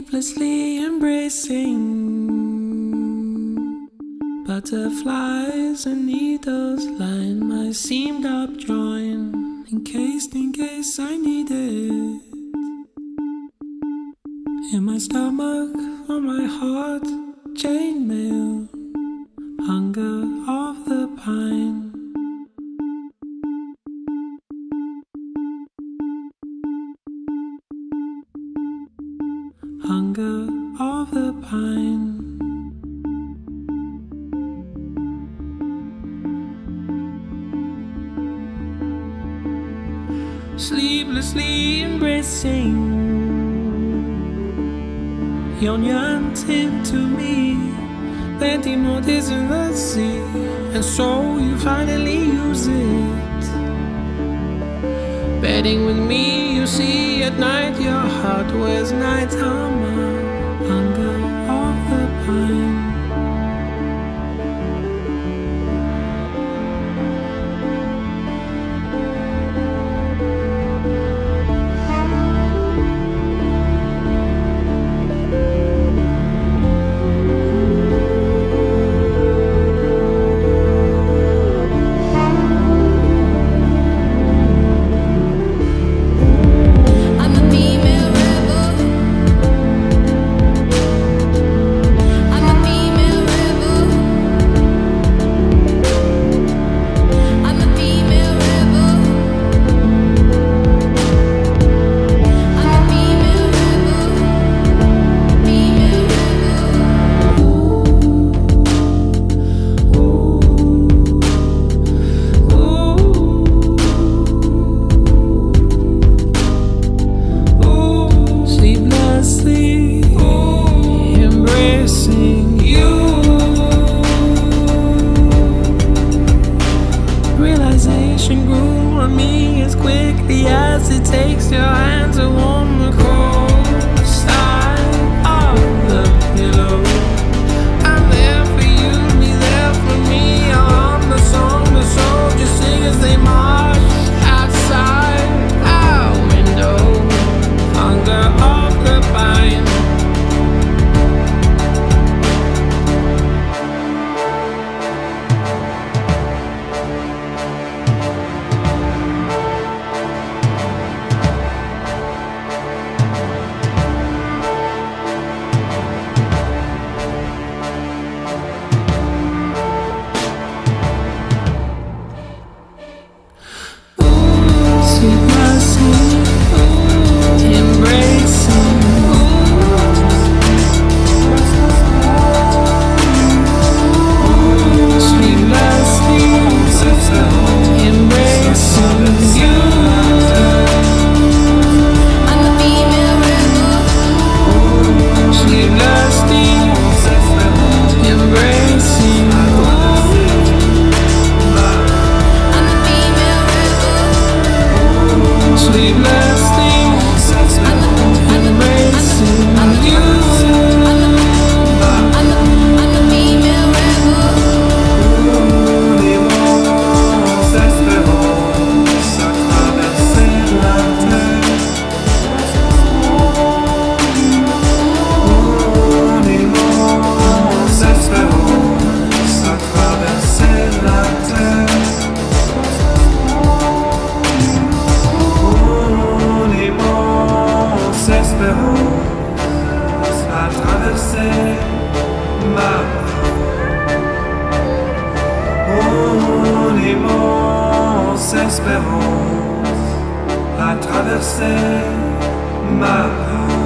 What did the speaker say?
sleeplessly embracing butterflies and needles line my seamed up joint, in case I need it. In my stomach, on my heart, chainmail, hunger of the pine. Hunger of the pine. Sleeplessly embracing, yon yearned to me, plenty more days in the sea, and so you finally use it. Bedding with me, you see, at night your heart wears night armor. Hunger of the pine. Grew on me as quickly as it takes your hand to warm the cold side of the pillow. I'm there for you, be there for me. I'll hum the song the soldiers sing as they march outside our window. Hunger of the pine. Espérance à traverser ma